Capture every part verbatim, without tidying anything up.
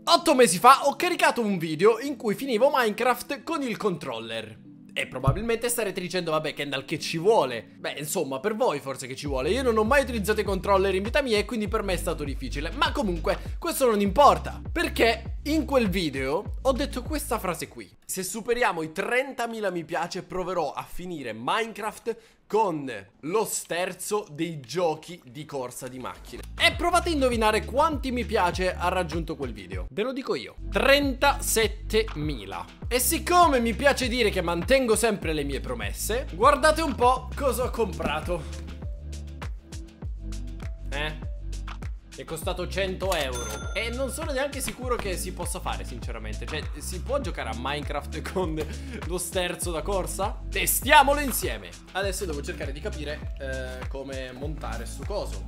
Otto mesi fa ho caricato un video in cui finivo Minecraft con il controller. E probabilmente starete dicendo, vabbè Kendall, che ci vuole? Beh, insomma, per voi forse che ci vuole. Io non ho mai utilizzato i controller in vita mia e quindi per me è stato difficile. Ma comunque, questo non importa, perché in quel video ho detto questa frase qui: se superiamo i trentamila mi piace proverò a finire Minecraft con lo sterzo dei giochi di corsa di macchine. E provate a indovinare quanti mi piace ha raggiunto quel video. Ve lo dico io: trentasettemila. E siccome mi piace dire che mantengo sempre le mie promesse, guardate un po' cosa ho comprato. Eh? È costato cento euro. E non sono neanche sicuro che si possa fare, sinceramente. Cioè, si può giocare a Minecraft con lo sterzo da corsa? Testiamolo insieme. Adesso devo cercare di capire eh, come montare sto coso.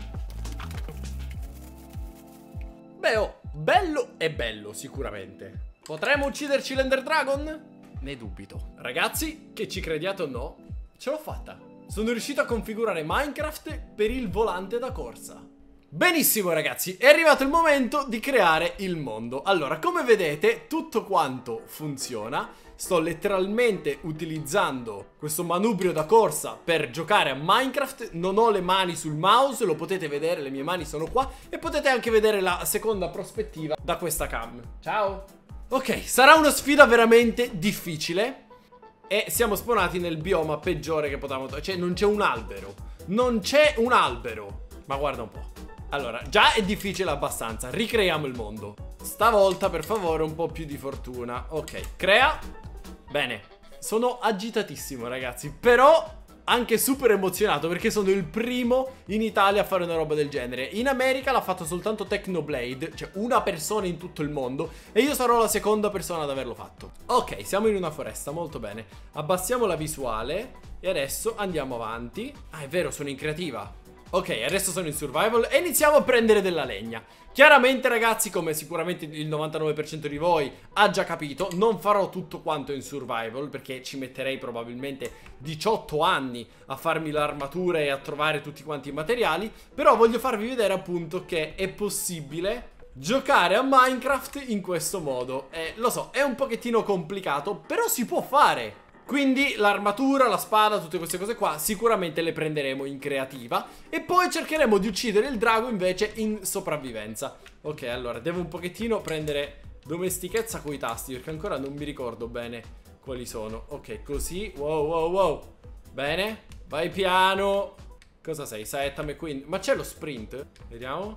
Beh, oh, bello e bello sicuramente. Potremmo ucciderci l'Ender Dragon? Ne dubito. Ragazzi, che ci crediate o no, ce l'ho fatta. Sono riuscito a configurare Minecraft per il volante da corsa. Benissimo ragazzi, è arrivato il momento di creare il mondo. Allora, come vedete, tutto quanto funziona. Sto letteralmente utilizzando questo manubrio da corsa per giocare a Minecraft. Non ho le mani sul mouse, lo potete vedere, le mie mani sono qua. E potete anche vedere la seconda prospettiva da questa cam. Ciao! Ok, sarà una sfida veramente difficile. E siamo spawnati nel bioma peggiore che potevamo. Cioè, non c'è un albero. Non c'è un albero. Ma guarda un po'. Allora, già è difficile abbastanza. Ricreiamo il mondo. Stavolta, per favore, un po' più di fortuna. Ok, crea. Bene. Sono agitatissimo, ragazzi. Però anche super emozionato, perché sono il primo in Italia a fare una roba del genere. In America l'ha fatto soltanto Technoblade, cioè una persona in tutto il mondo, e io sarò la seconda persona ad averlo fatto. Ok, siamo in una foresta, molto bene. Abbassiamo la visuale e adesso andiamo avanti. Ah, è vero, sono in creativa. Ok, adesso sono in survival e iniziamo a prendere della legna. Chiaramente ragazzi, come sicuramente il novantanove per cento di voi ha già capito, non farò tutto quanto in survival, perché ci metterei probabilmente diciotto anni a farmi l'armatura e a trovare tutti quanti i materiali. Però voglio farvi vedere appunto che è possibile giocare a Minecraft in questo modo. eh, Lo so, è un pochettino complicato, però si può fare. Quindi l'armatura, la spada, tutte queste cose qua sicuramente le prenderemo in creativa. E poi cercheremo di uccidere il drago invece in sopravvivenza. Ok, allora devo un pochettino prendere domestichezza coi tasti, perché ancora non mi ricordo bene quali sono. Ok, così, wow wow wow. Bene, vai piano. Cosa sei? Saetta McQueen. Ma c'è lo sprint? Vediamo.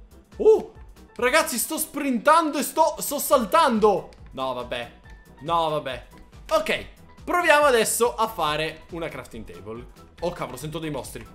Uh, ragazzi, sto sprintando e sto, sto saltando. No vabbè, no vabbè. Ok, proviamo adesso a fare una crafting table. Oh cavolo, sento dei mostri.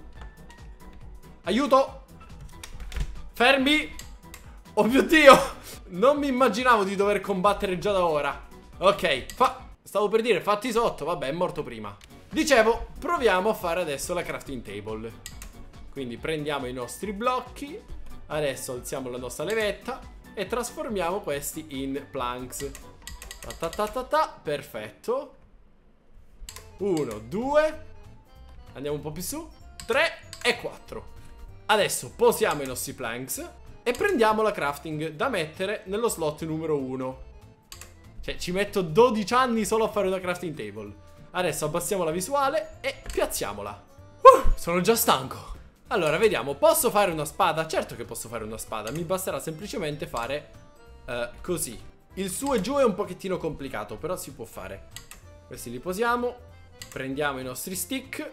Aiuto. Fermi. Oh mio Dio, non mi immaginavo di dover combattere già da ora. Ok, fa... stavo per dire fatti sotto. Vabbè, è morto prima. Dicevo, proviamo a fare adesso la crafting table. Quindi prendiamo i nostri blocchi. Adesso alziamo la nostra levetta e trasformiamo questi in planks. Ta ta ta ta ta. Perfetto. Uno, due. Andiamo un po' più su. Tre e quattro. Adesso posiamo i nostri planks e prendiamo la crafting da mettere nello slot numero uno. Cioè ci metto dodici anni solo a fare una crafting table. Adesso abbassiamo la visuale e piazziamola. uh, Sono già stanco. Allora vediamo, posso fare una spada? Certo che posso fare una spada. Mi basterà semplicemente fare uh, così. Il su e giù è un pochettino complicato, però si può fare. Questi li posiamo. Prendiamo i nostri stick.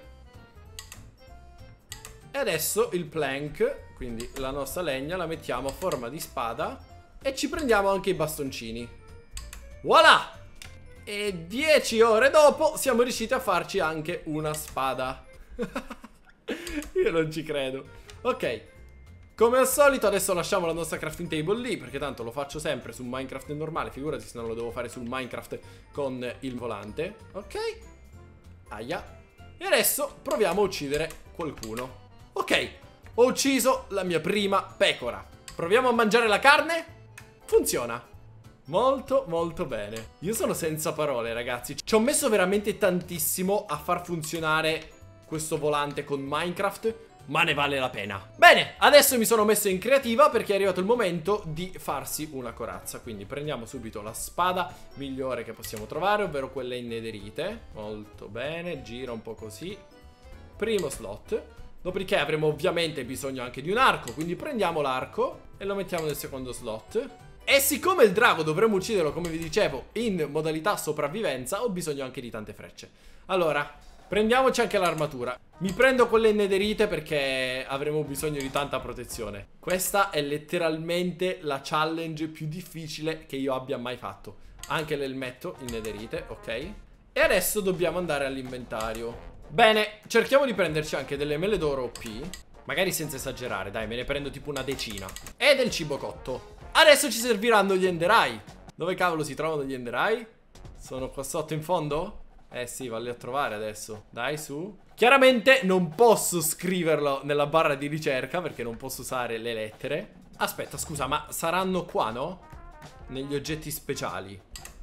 E adesso il plank, quindi la nostra legna, la mettiamo a forma di spada. E ci prendiamo anche i bastoncini. Voilà! E dieci ore dopo siamo riusciti a farci anche una spada. Io non ci credo. Ok, come al solito adesso lasciamo la nostra crafting table lì, perché tanto lo faccio sempre su Minecraft normale. Figurati se non lo devo fare sul Minecraft con il volante. Ok. Aia. E adesso proviamo a uccidere qualcuno. Ok, ho ucciso la mia prima pecora. Proviamo a mangiare la carne. Funziona molto molto bene. Io sono senza parole ragazzi. Ci ho messo veramente tantissimo a far funzionare questo volante con Minecraft. ma ne vale la pena. Bene, adesso mi sono messo in creativa perché è arrivato il momento di farsi una corazza. Quindi prendiamo subito la spada migliore che possiamo trovare, ovvero quelle inederite. Molto bene, gira un po' così. Primo slot. Dopodiché avremo ovviamente bisogno anche di un arco, quindi prendiamo l'arco e lo mettiamo nel secondo slot. E siccome il drago dovremo ucciderlo, come vi dicevo, in modalità sopravvivenza, ho bisogno anche di tante frecce. Allora, prendiamoci anche l'armatura. Mi prendo quelle inederite perché avremo bisogno di tanta protezione. Questa è letteralmente la challenge più difficile che io abbia mai fatto. Anche l'elmetto inederite, ok? E adesso dobbiamo andare all'inventario. Bene, cerchiamo di prenderci anche delle mele d'oro O P. Magari senza esagerare, dai, me ne prendo tipo una decina. E del cibo cotto. Adesso ci serviranno gli enderai. Dove cavolo si trovano gli enderai? Sono qua sotto in fondo? Eh sì, valli a trovare adesso. Dai, su. Chiaramente non posso scriverlo nella barra di ricerca perché non posso usare le lettere. Aspetta, scusa, ma saranno qua, no? Negli oggetti speciali.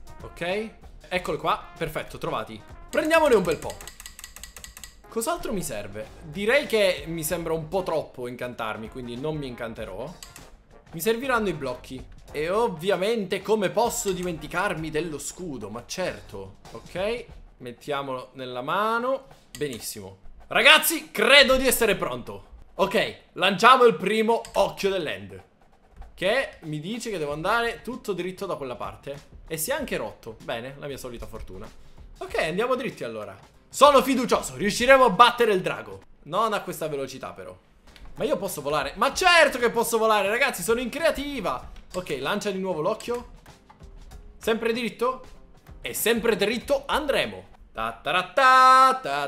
Ok? Eccolo qua, perfetto, trovati. Prendiamone un bel po'. Cos'altro mi serve? Direi che mi sembra un po' troppo incantarmi, quindi non mi incanterò. Mi serviranno i blocchi. E ovviamente come posso dimenticarmi dello scudo? Ma certo. Ok, mettiamolo nella mano. Benissimo. Ragazzi, credo di essere pronto. Ok, lanciamo il primo occhio dell'end, che mi dice che devo andare tutto dritto da quella parte. E si è anche rotto. Bene, la mia solita fortuna. Ok, andiamo dritti allora. Sono fiducioso, riusciremo a battere il drago. Non a questa velocità però. Ma io posso volare? Ma certo che posso volare, ragazzi, sono in creativa. Ok, lancia di nuovo l'occhio. Sempre dritto. E sempre dritto andremo. Ta ta ta ta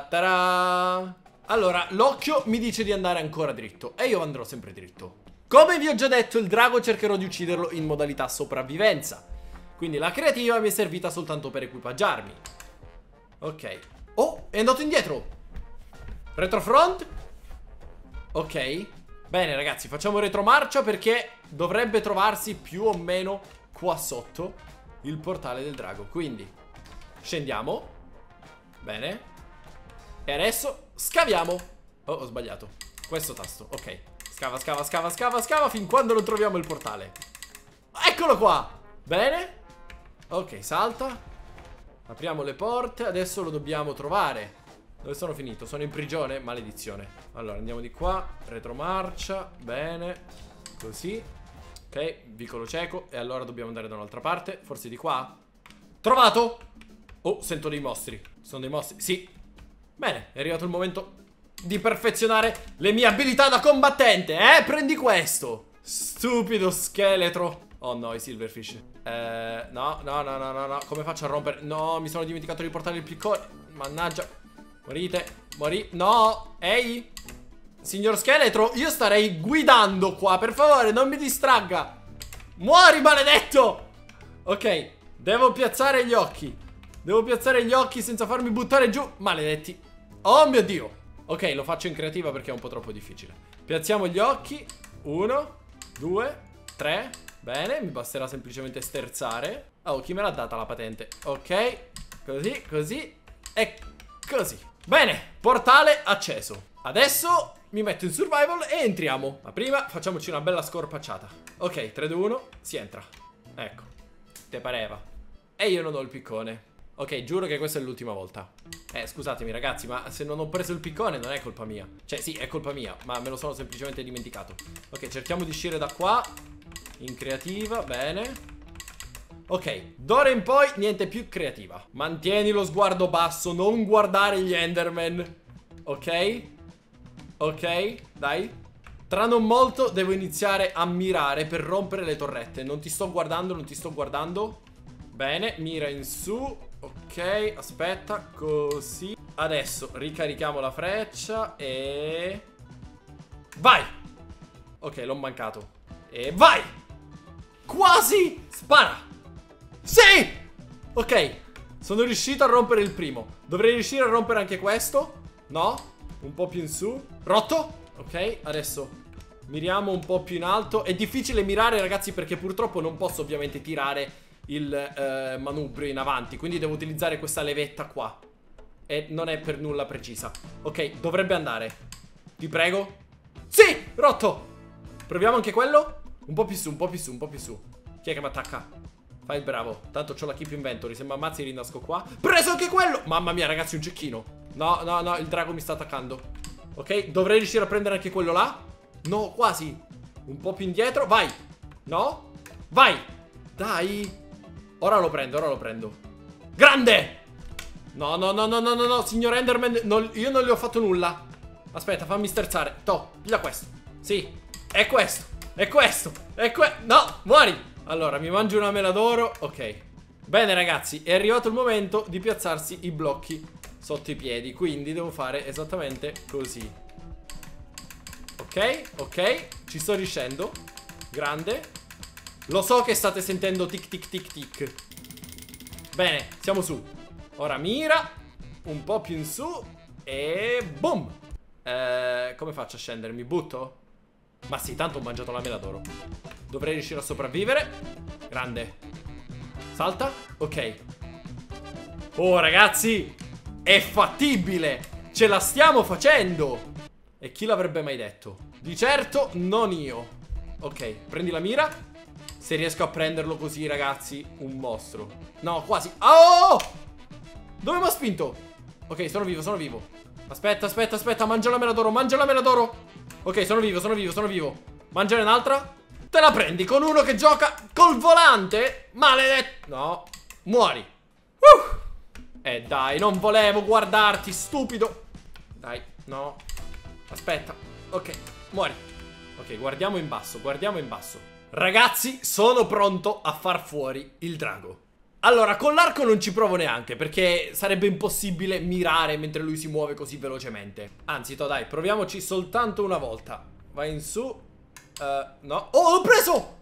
ta. Allora, l'occhio mi dice di andare ancora dritto e io andrò sempre dritto. Come vi ho già detto, il drago cercherò di ucciderlo in modalità sopravvivenza. Quindi la creativa mi è servita soltanto per equipaggiarmi. Ok. Oh, è andato indietro. Retrofront. Ok. Bene ragazzi, facciamo retromarcia perché dovrebbe trovarsi più o meno qua sotto il portale del drago. Quindi scendiamo. Bene. E adesso scaviamo. Oh, ho sbagliato. Questo tasto, ok. Scava, scava, scava, scava, scava fin quando non troviamo il portale. Eccolo qua. Bene. Ok, salta. Apriamo le porte, adesso lo dobbiamo trovare. Dove sono finito? Sono in prigione? Maledizione. Allora, andiamo di qua, retromarcia, bene. Così. Ok, vicolo cieco. E allora dobbiamo andare da un'altra parte. Forse di qua? Trovato! Oh, sento dei mostri. Sono dei mostri, sì. Bene, è arrivato il momento di perfezionare le mie abilità da combattente. Eh, prendi questo. Stupido scheletro. Oh no, i silverfish. Eh, no, no, no, no, no, no. Come faccio a rompere? No, mi sono dimenticato di portare il piccone. Mannaggia. Morite. Morì. No. Ehi. Signor scheletro, io starei guidando qua. Per favore, non mi distragga. Muori, maledetto. Ok. Devo piazzare gli occhi. Devo piazzare gli occhi senza farmi buttare giù. Maledetti. Oh mio Dio. Ok, lo faccio in creativa perché è un po' troppo difficile. Piazziamo gli occhi. Uno, due, tre. Bene, mi basterà semplicemente sterzare. Oh, chi me l'ha data la patente? Ok, così, così e così. Bene, portale acceso. Adesso mi metto in survival e entriamo. Ma prima facciamoci una bella scorpacciata. Ok, tre, due, uno, si entra. Ecco, te pareva. E io non ho il piccone. Ok, giuro che questa è l'ultima volta. Eh, scusatemi ragazzi, ma se non ho preso il piccone non è colpa mia. Cioè, sì, è colpa mia, ma me lo sono semplicemente dimenticato. Ok, cerchiamo di uscire da qua. In creativa, bene. Ok, d'ora in poi niente più creativa. Mantieni lo sguardo basso, non guardare gli Enderman. Ok? Ok, dai. Tra non molto devo iniziare a mirare per rompere le torrette. Non ti sto guardando, non ti sto guardando. Bene, mira in su. Ok, aspetta, così. Adesso ricarichiamo la freccia e... vai! Ok, l'ho mancato. E vai! Quasi! Spara! Sì! Ok, sono riuscito a rompere il primo. Dovrei riuscire a rompere anche questo. No? Un po' più in su. Rotto? Ok, adesso miriamo un po' più in alto. È difficile mirare ragazzi perché purtroppo non posso ovviamente tirare il eh, manubrio in avanti. Quindi devo utilizzare questa levetta qua. E non è per nulla precisa. Ok, dovrebbe andare. Ti prego. Sì, rotto. Proviamo anche quello. Un po' più su, un po' più su, un po' più su. Chi è che mi attacca? Fai il bravo. Tanto c'ho la keep inventory. Se mi ammazzi rinasco qua. Preso anche quello. Mamma mia ragazzi, un cecchino. No, no, no, il drago mi sta attaccando. Ok, dovrei riuscire a prendere anche quello là. No, quasi. Un po' più indietro, vai. No, vai. Dai. Ora lo prendo, ora lo prendo. Grande. No, no, no, no, no, no, no, signor Enderman, non, io non le ho fatto nulla. Aspetta, fammi sterzare. To, piglia questo. Sì, è questo, è questo, è questo. No, muori. Allora, mi mangio una mela d'oro. Ok. Bene ragazzi, è arrivato il momento di piazzarsi i blocchi sotto i piedi. Quindi devo fare esattamente così. Ok, ok, ci sto riuscendo. Grande. Lo so che state sentendo tic tic tic tic. Bene, siamo su. Ora mira. Un po' più in su. E boom. eh, Come faccio a scendere? Mi butto? Ma sì, tanto ho mangiato la mela d'oro. Dovrei riuscire a sopravvivere. Grande. Salta. Ok. Oh ragazzi, è fattibile. Ce la stiamo facendo. E chi l'avrebbe mai detto? Di certo non io. Ok, prendi la mira. Se riesco a prenderlo così ragazzi, un mostro. No, quasi. Oh! Dove mi ha spinto? Ok, sono vivo, sono vivo. Aspetta, aspetta, aspetta, mangia la mela d'oro, mangia la mela d'oro. Ok, sono vivo, sono vivo, sono vivo. Mangiare un'altra. Te la prendi con uno che gioca col volante? Maledetto. No, muori. uh. Eh dai, non volevo guardarti, stupido. Dai, no. Aspetta, ok, muori. Ok, guardiamo in basso, guardiamo in basso. Ragazzi, sono pronto a far fuori il drago. Allora, con l'arco non ci provo neanche, perché sarebbe impossibile mirare mentre lui si muove così velocemente. Anzi, to dai, proviamoci soltanto una volta. Vai in su. uh, No, oh, l'ho preso.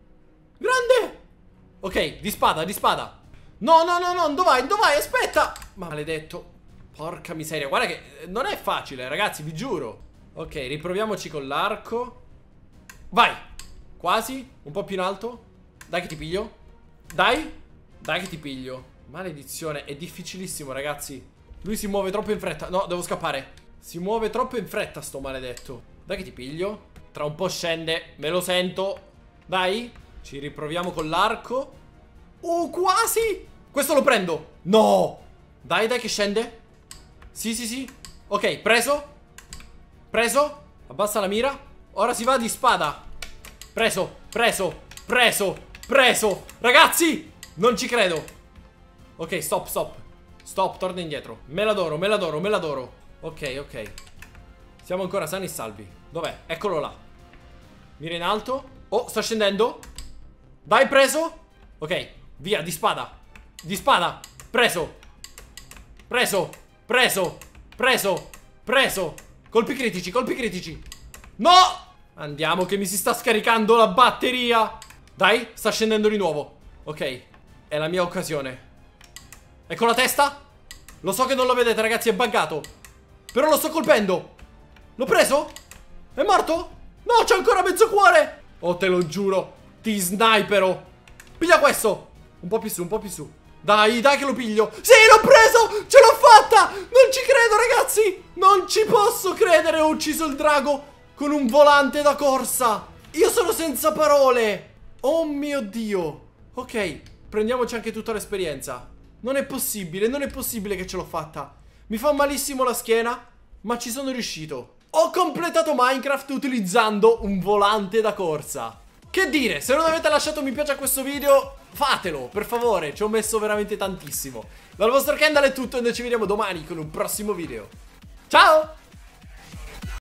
Grande. Ok, di spada, di spada. No, no, no, no, dove vai, dove vai, aspetta. Maledetto. Porca miseria, guarda che non è facile, ragazzi, vi giuro. Ok, riproviamoci con l'arco. Vai. Quasi, un po' più in alto. Dai che ti piglio. Dai. Dai che ti piglio. Maledizione, è difficilissimo ragazzi. Lui si muove troppo in fretta. No, devo scappare. Si muove troppo in fretta sto maledetto. Dai che ti piglio. Tra un po' scende, me lo sento. Dai. Ci riproviamo con l'arco. Oh, quasi. Questo lo prendo. No. Dai, dai che scende. Sì, sì, sì. Ok, preso. Preso. Abbassa la mira. Ora si va di spada. Preso, preso, preso, preso. Ragazzi, non ci credo. Ok, stop, stop. Stop, torna indietro. Me l'adoro, me l'adoro, me l'adoro. Ok, ok. Siamo ancora sani e salvi. Dov'è? Eccolo là. Mira in alto. Oh, sta scendendo. Dai, preso. Ok, via, di spada. Di spada. Preso. Preso, preso, preso, preso. Colpi critici, colpi critici. No! Andiamo che mi si sta scaricando la batteria. Dai, sta scendendo di nuovo. Ok, è la mia occasione. Ecco la testa. Lo so che non lo vedete ragazzi, è buggato. Però lo sto colpendo. L'ho preso? È morto? No, c'è ancora mezzo cuore. Oh, te lo giuro, ti snipero. Piglia questo. Un po' più su, un po' più su. Dai, dai che lo piglio. Sì, l'ho preso, ce l'ho fatta. Non ci credo ragazzi. Non ci posso credere, ho ucciso il drago con un volante da corsa. Io sono senza parole. Oh mio Dio. Ok, prendiamoci anche tutta l'esperienza. Non è possibile, non è possibile che ce l'ho fatta. Mi fa malissimo la schiena, ma ci sono riuscito. Ho completato Minecraft utilizzando un volante da corsa. Che dire, se non avete lasciato mi piace a questo video, fatelo, per favore, ci ho messo veramente tantissimo. Dal vostro Kendall è tutto e noi ci vediamo domani con un prossimo video. Ciao!